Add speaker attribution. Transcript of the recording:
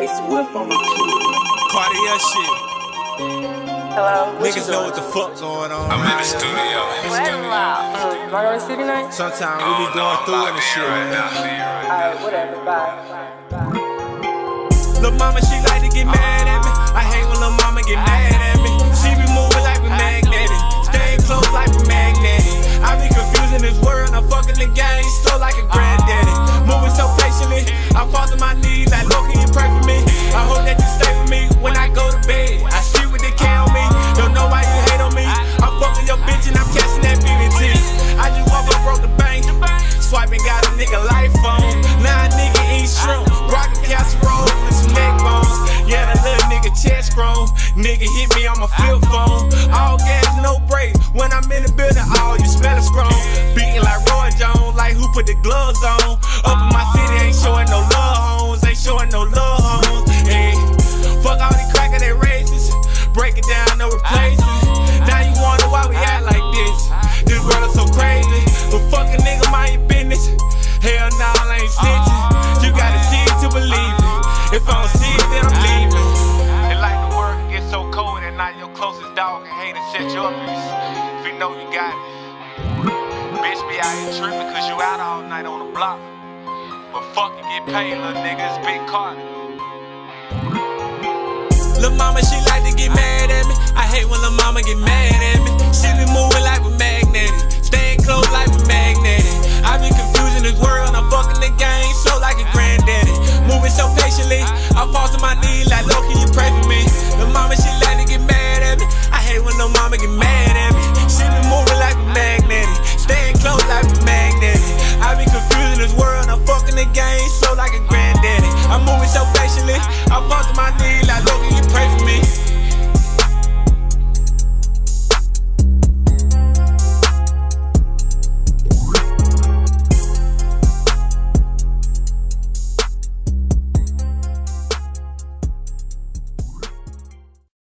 Speaker 1: Swift on the key.
Speaker 2: Cartier shit.
Speaker 3: Hello?
Speaker 2: Niggas know what the fuck going on.
Speaker 4: I'm in the studio.
Speaker 3: Margaret City night?
Speaker 2: Sometimes we be going through it and shit.
Speaker 3: Alright, whatever, bye.
Speaker 2: Lil' mama, she like to get mad at me. I hate when lil' mama get mad at me. She be moving like we magnetic, staying close like we magnetic. I be confusing this world, I'm fucking the game, slow like a granddaddy. Moving so patiently, I fall to my knees like, Lord, can you pray for me? I hope that you stay with me when I go to bed. I see what they can on me, don't know why you hate on me. I'm fucking your bitch and I'm catching that BBT. I just woke up, broke the bank, swiping, got a nigga life on. Now a nigga eat shrimp, rockin' casserole with some neck bones. Yeah, that little nigga chest grown. Nigga hit me on my flip phone. All gas, no brakes. When I'm in the building, all you smell is strong. Beating like Roy Jones, like who put the gloves on. Up in my city, ain't showing no love homes. Ain't showing no love homes. Hey, fuck all these crackers, they racist. Break it down, no replacing. Now you wonder why we act like this. This world is so crazy. But fuck a nigga, mind your business. Hell no, I ain't snitching. You gotta see it to believe it. If I don't see it, then I'm leaving. They like the world can get so cold at night. Your closest dog can hate and set you up if you know you got it. Bitch be out here tripping cause you out all night on the block. But fuck you get paid, little nigga, it's Big Carter. Lil' mama, she like to get mad at me. I hate when lil' mama get mad at me. She be moving like we magnetic, staying close like we magnetic. I be